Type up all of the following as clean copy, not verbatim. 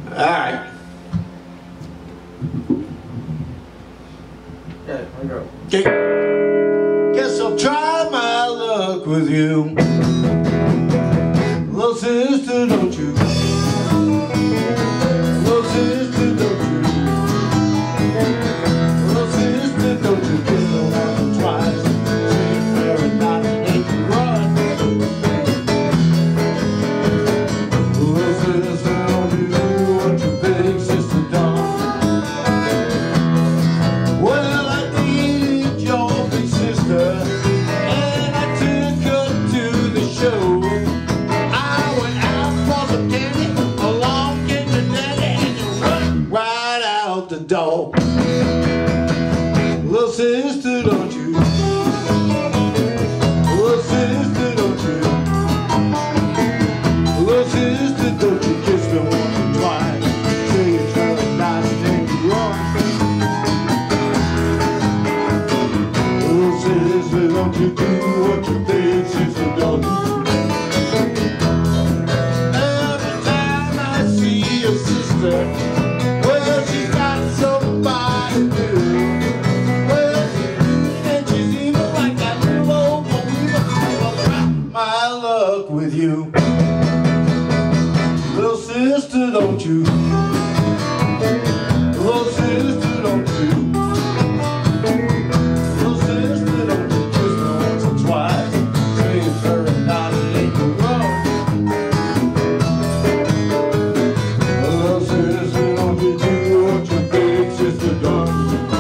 Alright. Okay, I'll go. Okay. Guess I'll try my luck with you. Little sister, don't you? Little sister, don't you? Little sister, don't you kiss me once or twice? Say it fair and not make you run. Little sister, don't you do what your big sister done? Well, I dated your big sister, and I took her to the show. I went out for some candy, along came the daddy, and you run right out the door. Little sister, don't you? Little sister, don't you? Little sister, don't you kiss me once or twice? Say it's very nice and then you run. Little sister, don't you do what your big sister done? Every time I see your sister, well, she's got somebody new. Well, and she's even like that little old woman. I'll try my luck with you. Little sister, don't you? Little sister, don't you? Little sister, don't you kiss me once or twice? Say it's very nice and then you run. Little sister, don't you do what your big sister done?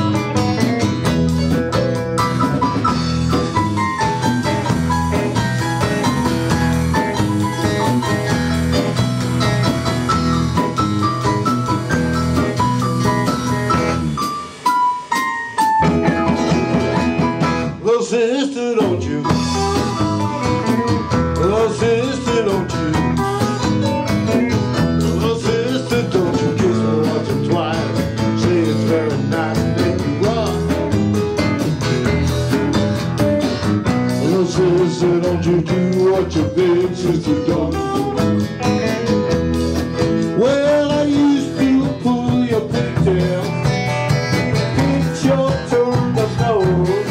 Little sister, don't you? Little sister, don't you? Little sister, don't you kiss me once or twice? Say it's very nice and then you run. Little sister, don't you do what your big sister done? Well, I used to pull your pigtail, pinch your turn the nose.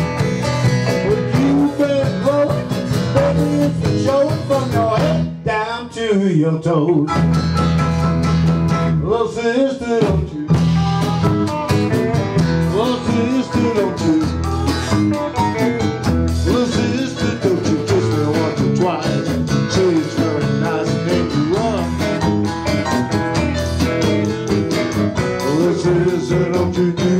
From your head down to your toes. Little sister, don't you? Little sister, don't you? Little sister, don't you kiss me once or twice? Say it's very nice and then you run. Little sister, don't you do